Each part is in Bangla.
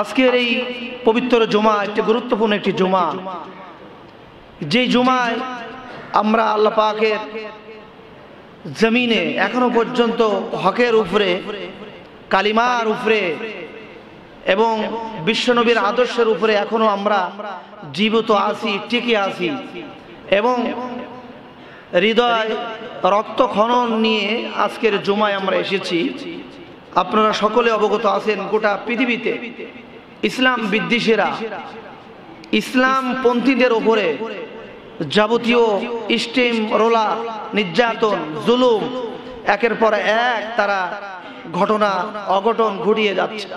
আজকের এই পবিত্র জুমা একটি গুরুত্বপূর্ণ একটি জুমা, যে জুমায় আমরা আল্লাহ পাকের জমিনে এখনো পর্যন্ত হকের উপরে, কালিমার উপরে এবং বিশ্বনবীর আদর্শের উপরে এখনো আমরা জীবিত আছি, টিকে আছি এবং হৃদয় রক্তক্ষরণ নিয়ে আজকের জুমায় আমরা এসেছি। আপনারা সকলে অবগত আছেন, গোটা পৃথিবীতে ইসলাম বিদ্বেষীরা, ইসলাম পন্থীদের ওপরে যাবতীয় স্টিম রোলার, নির্যাতন, জুলুম একের পর এক তারা ঘটনা অঘটন ঘটিয়ে যাচ্ছে।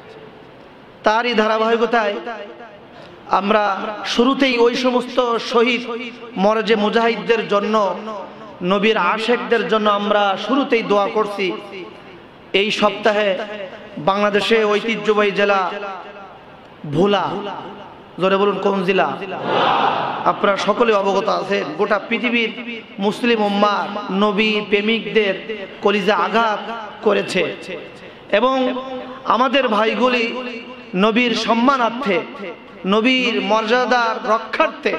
তারই ধারাবাহিকতায় আমরা শুরুতেই ওই সমস্ত শহীদ মরজে মুজাহিদদের জন্য, নবীর আশেকদের জন্য আমরা শুরুতেই দোয়া করছি। এই সপ্তাহে বাংলাদেশে ঐতিহ্যবাহী জেলা ভোলা, জোরে বলুন কোন জেলা? আপনারা সকলে অবগত আছেন, গোটা পৃথিবীর মুসলিম উম্মাহ নবী প্রেমিকদের কলিজা আঘাত করেছে এবং আমাদের ভাইগুলি নবীর সম্মানার্থে, নবীর মর্যাদার রক্ষার্থে,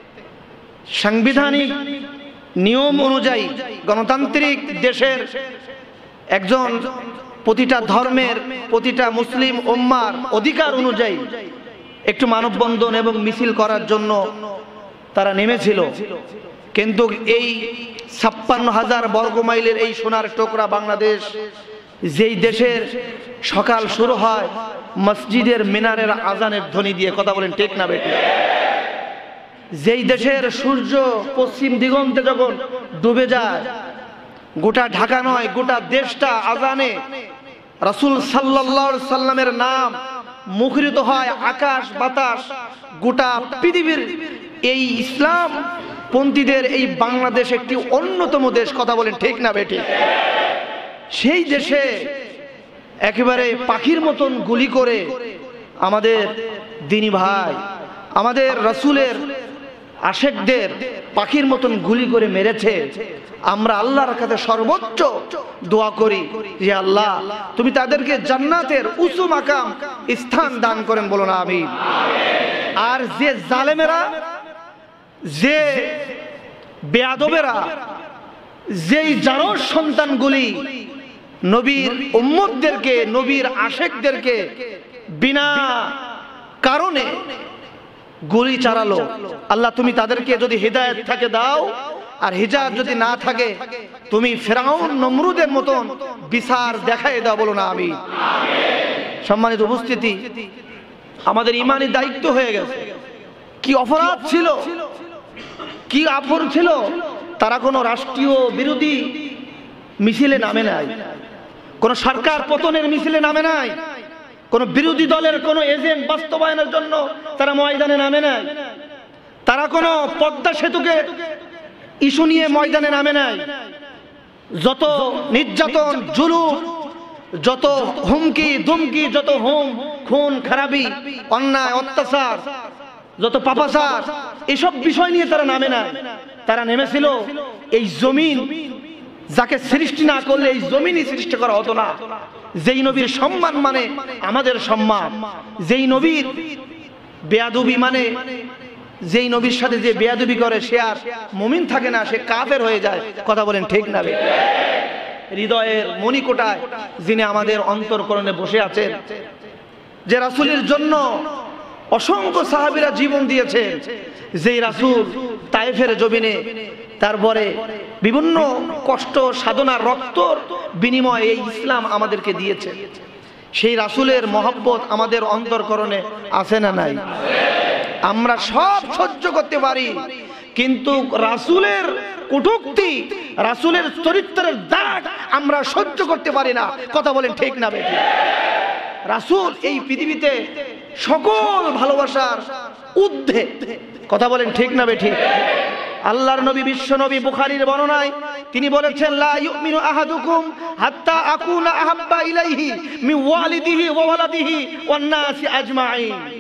সাংবিধানিক নিয়ম অনুযায়ী গণতান্ত্রিক দেশের একজন প্রতিটা ধর্মের, প্রতিটা মুসলিম উম্মার অধিকার অনুযায়ী একটু মানববন্ধন এবং মিছিল করার জন্য তারা নেমেছিল। কিন্তু এই 56,000 বর্গ মাইলের এই সোনার টুকরা বাংলাদেশ, যেই দেশের সকাল শুরু হয় মসজিদের মিনারের আজানের ধ্বনি দিয়ে, কথা বলেন ঠিক না বেটি? যেই দেশের সূর্য পশ্চিম দিগন্তে যখন ডুবে যায়, গোটা ঢাকা নয় গোটা দেশটা আজানে রাসূল সাল্লাল্লাহু আলাইহি সাল্লামের নাম মুখরিত হয়, আকাশ বাতাস গোটা পৃথিবীর এই ইসলাম পন্থীদের এই বাংলাদেশ একটি অন্যতম দেশ, কথা বলেন ঠিক না বেটি? সেই দেশে একেবারে পাখির মতন গুলি করে আমাদের দিনী ভাই, আমাদের রাসূলের আশেকদের পাখির মতন গুলি করে মেরেছে। আমরা আল্লাহর কাছে সর্বোচ্চ দোয়া করি যে আল্লাহ তুমি তাদেরকে জান্নাতের উঁচু মাকাম স্থান দান করেন, বলুন আমিন। আর যে জালেমেরা, যে বেয়াদবেরা, যেই জানোর সন্তানগুলি নবীর উম্মতদেরকে, নবীর আশেকদেরকে বিনা কারণে গুলি চালালো, আল্লাহ তুমি তাদেরকে যদি হিদায়াত থাকে দাও, আর হিজাব যদি না থাকে তুমি ফেরাউন নমরুদের মতন বিচার দেখায় দাও, বলো না আমি। সম্মানিত উপস্থিতি, আমাদের ইমানি দায়িত্ব হয়ে গেছে। কি অপরাধ ছিল, কি আপর ছিল, তারা কোনো রাষ্ট্রীয় বিরোধী মিছিলে নামে নাই, কোন সরকার পতনের মিছিলে নামে নাই, কোন বিরোধী দলের কোন এজেন্ট বাস্তবায়নের জন্য তারা ময়দানে নামে নাই, তারা কোন পদ্মা সেতুকে ইস্যু নিয়ে ময়দানে নামে নাই। যত নির্যাতন, জুলুম, যত হুমকি ধুমকি, যত খুন খারাপি, অন্যায় অত্যাচার, যত পাপাচার, এসব বিষয় নিয়ে তারা নামে নাই। তারা নেমেছিল এই জমিন যাকে সৃষ্টি না করলে এই জমিনই সৃষ্টি করা হতো না, যেই নবীর সম্মান মানে আমাদের সম্মান, যেই নবীর বেয়াদবি মানে, যেই নবীর সাথে যে বেয়াদবি করে সে আর মুমিন থাকে না, সে কাফের হয়ে যায়, কথা বলেন ঠিক না? হৃদয়ের মণিকোটায় যিনি আমাদের অন্তরকরণে বসে আছেন, যে রাসূলের জন্য অসংখ্য সাহাবীরা জীবন দিয়েছেন, যেই রাসূল তায়েফের জমিনে তারপরে বিভিন্ন কষ্ট সাধনার রক্তর বিনিময়ে এই ইসলাম আমাদেরকে দিয়েছে, সেই রাসূলের মহব্বত আমাদের অন্তরকরণে আছে না নাই? আমরা সব সহ্য করতে পারি, কিন্তু রাসূলের কটূক্তি, রাসূলের চরিত্রের দাগ আমরা সহ্য করতে পারি না, কথা বলেন ঠিক না বেঠিক? রাসূল এই পৃথিবীতে সকল ভালোবাসার ঊর্ধ্বে, কথা বলেন ঠিক না বেঠিক? আল্লাহর নবী, বিশ্ব নবী, বুখারীর বর্ণনায় তিনি বলেছেন, লা ইউমিনু আহাদুকুম হাত্তা আকুনা আহাব্বা ইলাইহি মিন ওয়ালিদিহি ওয়া ওয়ালাদিহি ওয়ান নাসি আজমাইন।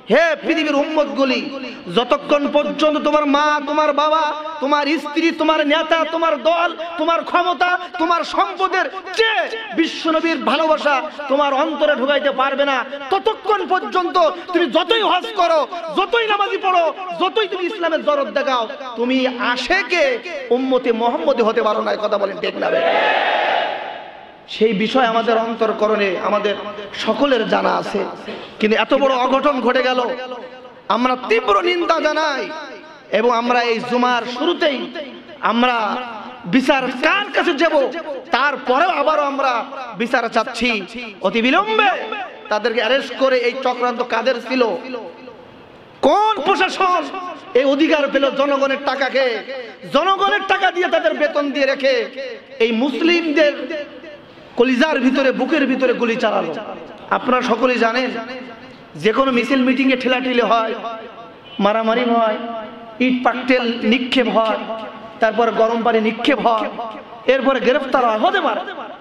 হে পৃথিবীর উম্মতগুলি, যতক্ষণ পর্যন্ত তোমার মা, তোমার বাবা, তোমার স্ত্রী, তোমার নেতা, তোমার দল, তোমার ক্ষমতা, তোমার সম্পদের চেয়ে বিশ্বনবীর ভালোবাসা তোমার অন্তরে ঢুকাইতে পারবে না, ততক্ষণ পর্যন্ত তুমি যতই হজ করো, যতই নামাজি পড়ো, যতই তুমি ইসলামের দরদ দেখাও, তুমি আশেকে উম্মতে মুহাম্মদী হতে পারো না। কথা বলেন ঠিক না? সেই বিষয় আমাদের অন্তরকরণে আমাদের সকলের জানা আছে, কিন্তু এত বড় অঘটন ঘটে গেল, আমরা তীব্র নিন্দা জানাই। এবং আমরা এই জুমার শুরুতেই আমরা বিচার কার কাছে যাব, তারপরেও আবারও আমরা বিচার চাচ্ছি। অতি বিলম্বে তাদেরকে অ্যারেস্ট করে, এই চক্রান্ত কাদের ছিল, কোন প্রশাসন এই অধিকার পেল জনগণের টাকাকে, জনগণের টাকা দিয়ে তাদের বেতন দিয়ে রেখে এই মুসলিমদের কলিজার ভিতরে, বুকের ভিতরে গুলি চালালো। আপনারা সকলেই জানেন, যে কোনো মিছিল মিটিং এ ঠেলাঠেলি হয়, মারামারি হয়, ইট পাটকেল নিক্ষেপ হয়, তারপর গরম পানি নিক্ষেপ হয়, এরপরে গ্রেফতার হয়, হতে পারে,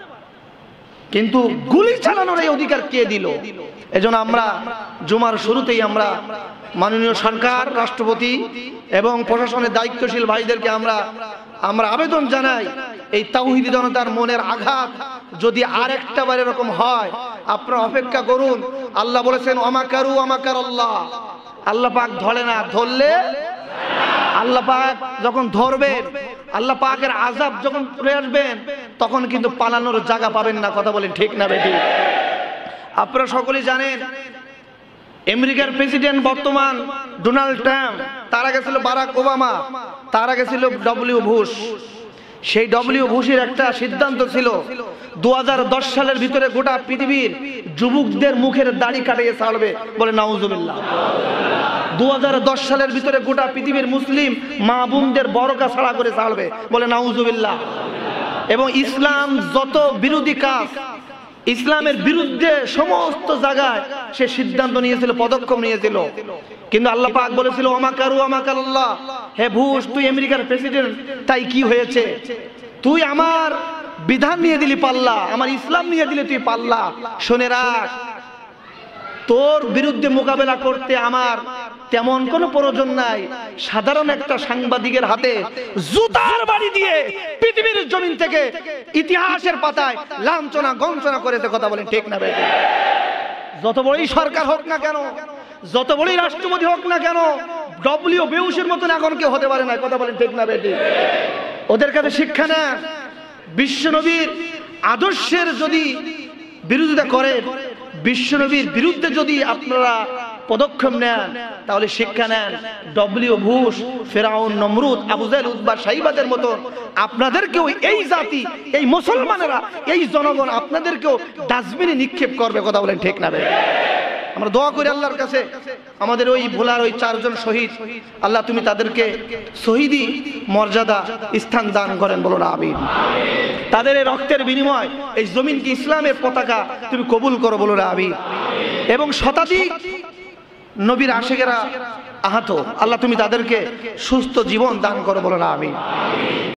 কিন্তু গুলি চালানোর এই অধিকার কে দিল? এজন্য আমরা জুমার শুরুতেই আমরা মাননীয় সরকার, রাষ্ট্রপতি এবং প্রশাসনের দায়িত্বশীল ভাইদেরকে আমরা আবেদন জানাই, এই তাওহীদি জনতার মনের আঘাত যদি আরেকটা বার এরকম হয়, আপনারা অপেক্ষা করুন। আল্লাহ বলেছেন ওমাকারু ওমাকার আল্লাহ, আল্লাহ পাক ধরে না, ধরলে আল্লাহ পাক যখন ধরবেন, আল্লাহ পাকের আযাব যখন পড়ে আসবেন, তখন কিন্তু পালানোর জায়গা পাবেন না। কথা বলেন ঠিক না বেঠিক? আপনারা সকলেই জানেন, আমেরিকার প্রেসিডেন্ট বর্তমান ডোনাল্ড ট্রাম্প, তার আগে ছিল বারাক ওবামা, তার আগে ছিল ডব্লিউ বুশ। সেই ডব্লিউ বুশের একটা সিদ্ধান্ত ছিল 2010 সালের ভিতরে গোটা পৃথিবীর যুবকদের মুখের দাড়ি কাটিয়ে ছাড়বে, বলে নাউজুবিল্লাহ। 2010 সালের ভিতরে গোটা পৃথিবীর মুসলিম মা বোনদের বরকা ছাড়া করে ছাড়বে, বলে নাউজুবিল্লাহ। এবং ইসলাম যত বিরোধী কাজ, ইসলামের বিরুদ্ধে সমস্ত জায়গায় সে সিদ্ধান্ত নিয়েছিল, পদক্ষেপ নিয়েছিল। কিন্তু আল্লাহ পাক বলেছিল ওমাকারু ওমাকাল্লাহ, হে বুশ, তুই আমেরিকার প্রেসিডেন্ট, তাই কি হয়েছে? তুই আমার বিধান নিয়ে দিলি পাল্লা, আমার ইসলাম নিয়ে দিলি তুই পাল্লা। শুনে রাখ, তোর বিরুদ্ধে মোকাবেলা করতে আমার তেমন কোনো প্রয়োজন নাই। সাধারণ একটা সাংবাদিকের হাতে জুতার বাড়ি দিয়ে পৃথিবীর জমিন থেকে ইতিহাসের পাতায় লাঞ্ছনা গঞ্জনা করেছে। কথা বলেন ঠিক না বেঠিক? যত বড়ই সরকার হোক না কেন, যত বড়ই রাষ্ট্রপতি হোক না কেন, ডব্লিউ বুশের মতন এখন কেউ হতে পারে না। কথা বলেন ঠিক না বেঠিক? ওদের কাছে শিক্ষা নেন, বিশ্বনবীর আদর্শের যদি বিরোধিতা করে, বিশ্বনবীর বিরুদ্ধে যদি আপনারা পদক্ষেপ নেন, তাহলে শিক্ষা নেন ডব্লিউ বুশ, ফেরাউন, নমরুদ, আবু জাহেল, উতবা, সাইবাদের মতো আপনাদেরকেও এই জাতি, এই মুসলমানেরা, এই জনগণ আপনাদেরকেও ডাস্টবিনে নিক্ষেপ করবে। কথা বলেন ঠিক না? আমরা দোয়া করি আল্লাহর কাছে, আমাদের ওই ভোলার ওই 4 জন শহীদ, আল্লাহ তুমি তাদেরকে শহীদি মর্যাদা স্থান দান করেন, বলো না আমিন। তাদের এই রক্তের বিনিময় এই জমিনকে ইসলামের পতাকা তুমি কবুল করো, বলো না আমিন। এবং শতাধিক নবীর আশিকেরা আহত, আল্লাহ তুমি তাদেরকে সুস্থ জীবন দান করো, বলো না আমিন।